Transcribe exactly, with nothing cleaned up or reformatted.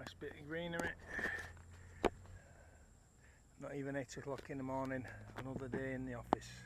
Nice bit of greenery. Not even eight o'clock in the morning, another day in the office.